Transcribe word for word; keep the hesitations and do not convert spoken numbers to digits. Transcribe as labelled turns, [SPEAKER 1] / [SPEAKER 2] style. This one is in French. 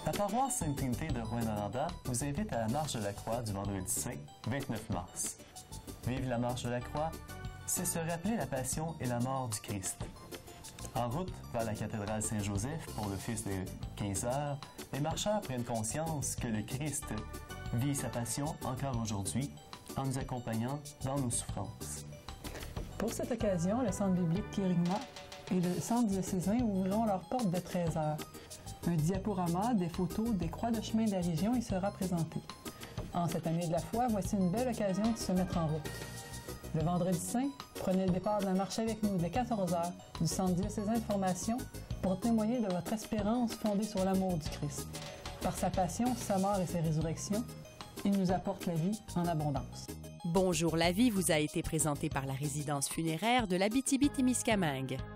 [SPEAKER 1] La paroisse Sainte-Trinité de Rouyn-Noranda vous invite à la Marche de la Croix du Vendredi saint, vingt-neuf mars. Vivre la Marche de la Croix, c'est se rappeler la passion et la mort du Christ. En route vers la cathédrale Saint-Joseph pour l'office de quinze heures, les marcheurs prennent conscience que le Christ vit sa passion encore aujourd'hui en nous accompagnant dans nos souffrances.
[SPEAKER 2] Pour cette occasion, le Centre biblique Quirigma et le Centre diocésain ouvriront leurs portes de treize heures. Un diaporama, des photos, des croix de chemin de la région y sera présenté. En cette année de la foi, voici une belle occasion de se mettre en route. Le Vendredi saint, prenez le départ de la marche avec nous dès quatorze heures du Centre diocésain de formation pour témoigner de votre espérance fondée sur l'amour du Christ. Par sa passion, sa mort et sa résurrection, il nous apporte la vie en abondance.
[SPEAKER 3] Bonjour la vie vous a été présenté par la résidence funéraire de l'Abitibi-Témiscamingue.